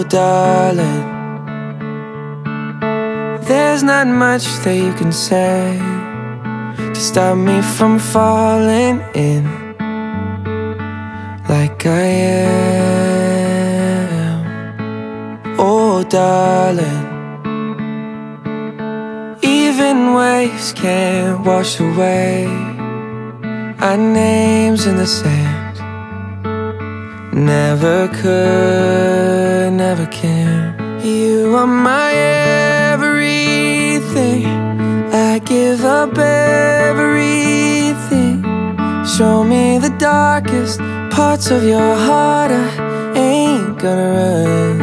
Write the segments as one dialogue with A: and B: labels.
A: Oh darling, there's not much that you can say to stop me from falling in like I am. Oh darling, even waves can't wash away our names in the sand. Never could, never can. You are my everything. I give up everything. Show me the darkest parts of your heart. I ain't gonna run.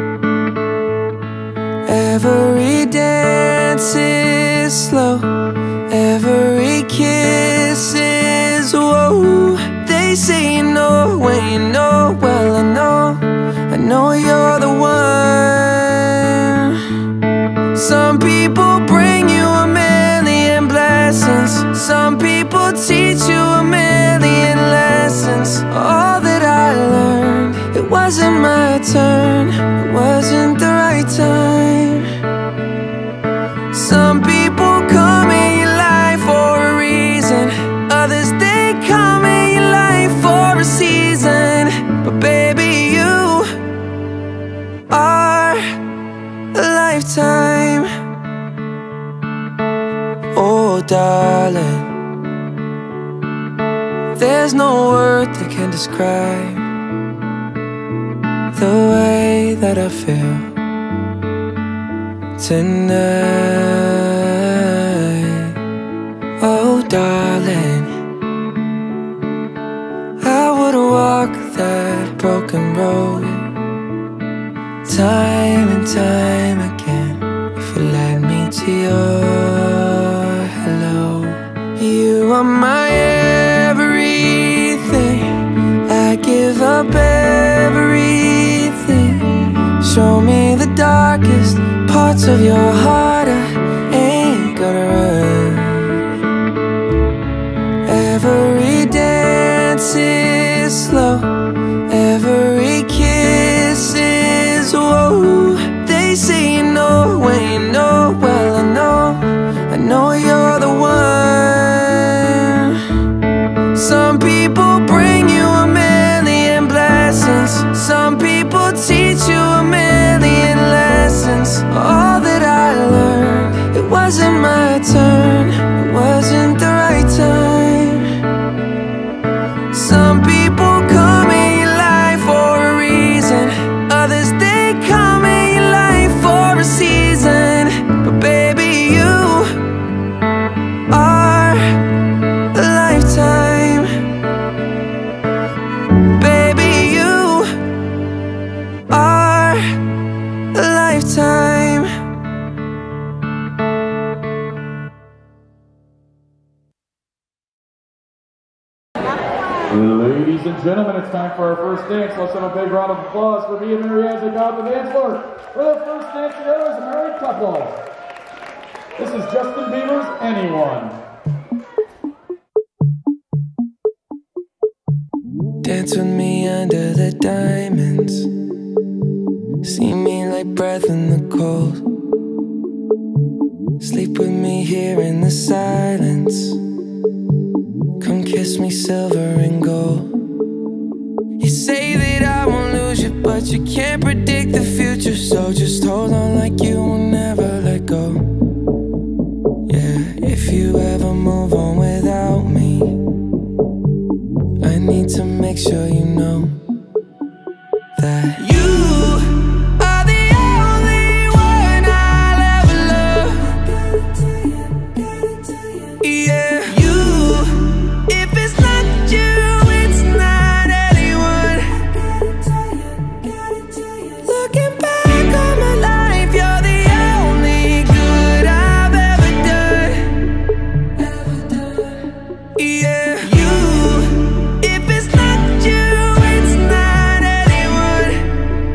A: Every dance is slow, every kiss is whoa. They say you know when you know. Well, I know you're the one. Some people bring you a million blessings. Some people teach you a million lessons. All that I learned, it wasn't my turn, it wasn't the right time. Some people come in your life for a reason, others they come in your life for a season. But baby, you are a lifetime. Oh darling, there's no word that can describe the way that I feel tonight. Oh darling, I would walk that broken road time and time again if you led me to your hello. You are my everything. I give up everything. Show me the darkest parts of your heart. I ain't gonna run. Every dance is slow, every kiss is whoa. They say you know when you know. Well, I know you're the one. Some people bring you a million blessings. Some people teach you a million lessons. All that I learned, it wasn't my turn, it wasn't the right time. Some people come in your life for a reason, others they come in your life for a season. But baby, you are a lifetime. Baby, you are a lifetime.
B: Ladies and gentlemen, it's time for our first dance. Let's have a big round of applause for me and Mary as they go out the dance floor. For their first dance together as a married couple. This is Justin Bieber's Anyone.
A: Dance with me under the diamonds. See me like breath in the cold. Sleep with me here in the silence. Come kiss me silver and gold. You say that I won't lose you, but you can't predict the future. So just hold on like you will never let go. Yeah, if you ever move on without me, I need to make sure you know that you are the only one I'll ever love. Yeah, you, if it's not you, it's not anyone. Looking back on my life, you're the only good I've ever done. Yeah, you, if it's not you, it's not anyone.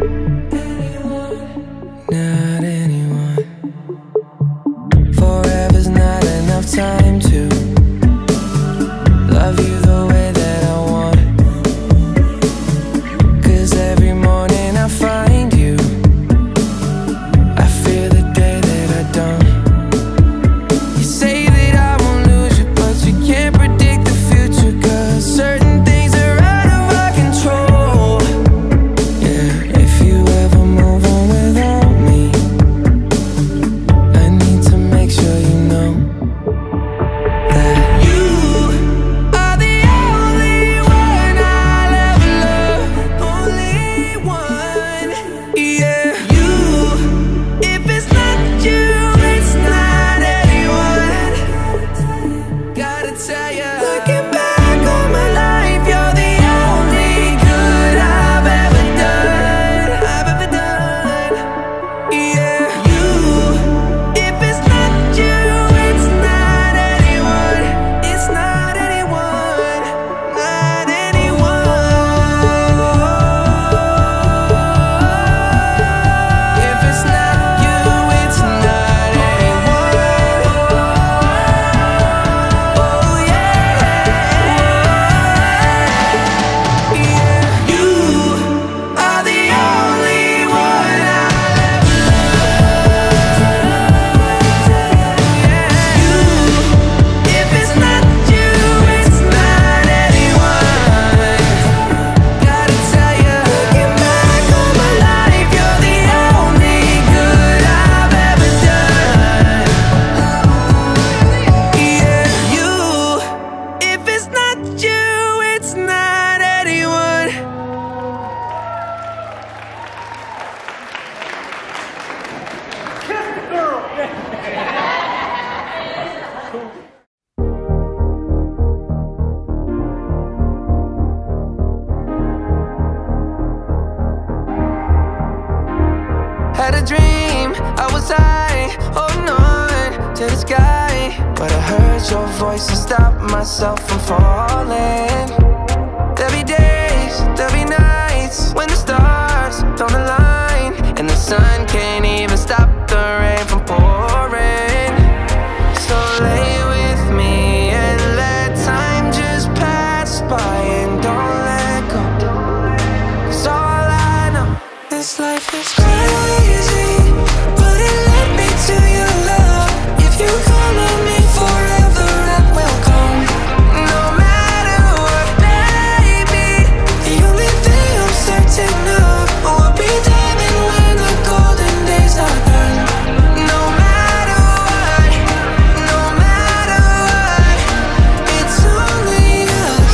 A: dream, I was high, holding on to the sky. But I heard your voice and stopped myself from falling. There'll be days, there'll be nights when the stars don't align, and the sun can't even stop the rain from pouring. So lay with me and let time just pass by, and don't let go. 'Cause all I know, this life is crazy, but it led me to your love. If you call on me forever, I will come. No matter what, baby, the only thing I'm certain of will be diamond when the golden days are done. No matter what, no matter what, it's only us.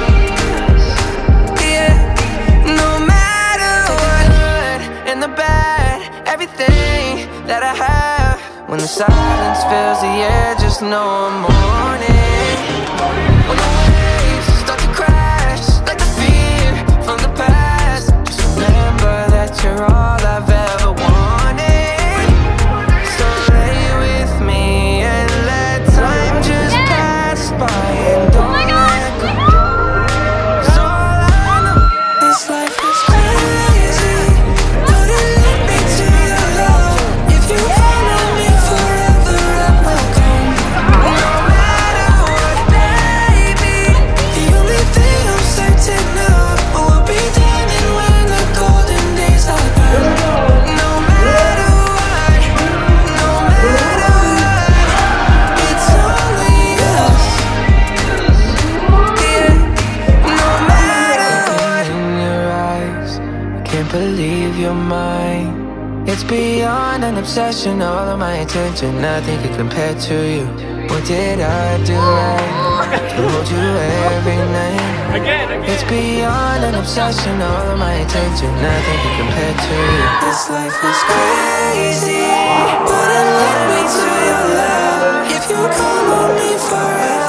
A: Yeah, no matter what, the good and the bad, everything that I have. When the silence fills the air, just know I'm on it. When the waves start to crash, like the fear from the past, just remember that you're all I've ever wanted. So lay with me and let time just pass by, and don't let go. 'Cause all I know, this life is crazy, but it led me to your love. If you follow me forever, I will come. No matter what, baby, the only thing I'm certain of will be diamond when the golden days are done. No matter what, no matter what, it's only us. Yeah, no matter what. In your eyes, I can't believe you're mine. It's beyond an obsession, all of my attention, nothing can compare to you. What did I do right to hold you every night? It's beyond an obsession, all of my attention, nothing can compare to you. This life is crazy, but it led me to your love. If you call on me forever,